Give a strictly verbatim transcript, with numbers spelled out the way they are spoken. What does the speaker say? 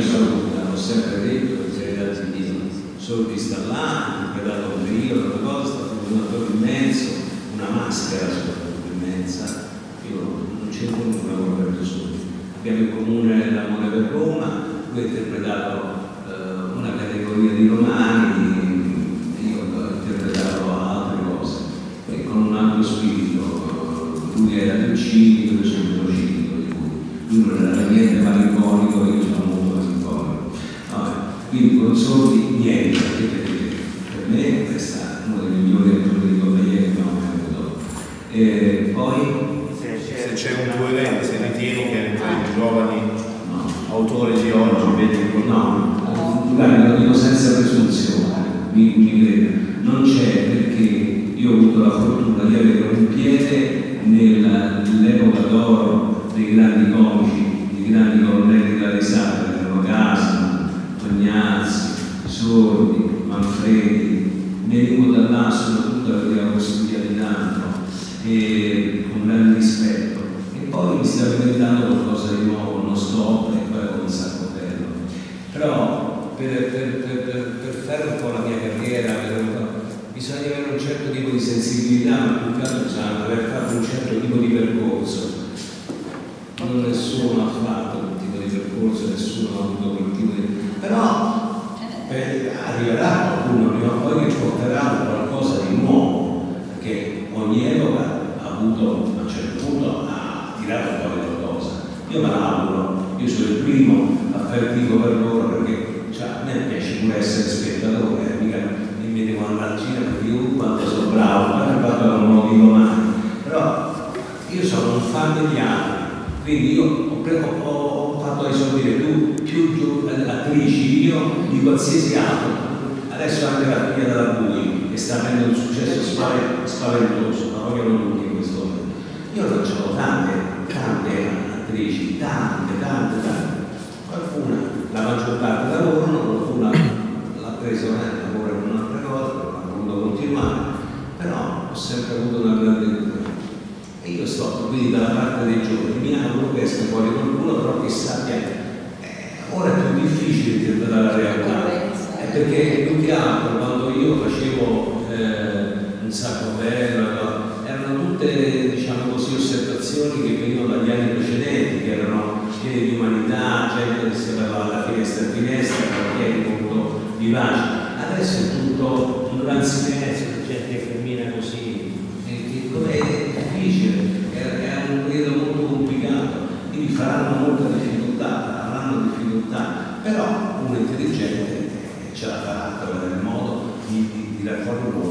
saluta, l'ho sempre detto, perché ragazzi solo di sta là, interpretato un periodo, una cosa, sta un attore immenso, una maschera soprattutto immensa. Io non c'entro nulla con Roberto Sordi. Abbiamo in comune l'amore per Roma, lui ha interpretato eh, una categoria di romani, io ho interpretato altre cose, e con un altro spirito. Lui era più cinico, io sono un po' cinico di lui. Lui non era niente malinconico, io sono molto malinconico. Vabbè, quindi con Sordi niente, perché per me questa è uno dei migliori attori di commedia che abbiamo mai avuto. E poi se c'è un tuo evento, se ritieni che tra i giovani no. autori di oggi vedi no, guarda, lo dico senza presunzione, mi, mi credo, non c'è, perché io ho avuto la fortuna di avere un piede nell'epoca d'oro dei grandi comici, dei grandi colonnelli della risata, che erano Gassman, Tognazzi, Sordi, Manfredi, venivo da là, soprattutto perché avevo studiato tanto e con grande rispetto. E poi mi stavo inventando qualcosa di nuovo, uno stop, e poi con un sacco bello. Però per, per, per, per, per fare un po' la mia carriera bisogna avere un certo tipo di sensibilità, ma più che altro bisogna aver fatto un certo tipo di percorso. Non nessuno ha fatto quel tipo di percorso, nessuno ha avuto quel tipo di... però eh, arriverà qualcuno prima o poi che porterà qualcosa di nuovo, perché ogni epoca ha avuto a un certo punto ha tirato fuori qualcosa. Io me l'auguro, io sono il primo a fare il tifo per loro, perché cioè, a me piace pure essere spettatore, mica mi devo andare al cinema perché io quanto sono bravo, ma ne parlo non lo dico mai. Però io sono un fan degli altri, quindi io ho, ho, ho fatto esordire più, più attrici io di qualsiasi altro. Adesso anche la figlia della Bui che sta avendo un successo spaventoso, ma vogliono tutti in questo momento. Io non ce l'ho tante, tante attrici, tante, tante, tante. Qualcuna, la maggior parte lavorano, qualcuna l'ha preso e lavora in un'altra cosa, ha voluto continuare, però ho sempre avuto una grande cultura. E io sto quindi dalla parte dei giovani, mi auguro che esca fuori qualcuno, però che sappia, eh, ora è più difficile interpretare la realtà. Perché più che altro quando io facevo eh, un sacco bello, erano tutte, diciamo così, osservazioni che venivano dagli anni precedenti, che erano piene di umanità, gente che si parlava da finestra a finestra, quartieri molto vivaci. Adesso è tutto un gran silenzio, gente che cammina così, è difficile, è, è un periodo molto complicato, quindi faranno molta difficoltà, avranno difficoltà, però uno intelligente ce la farà a trovare il modo di, di, di raccogliere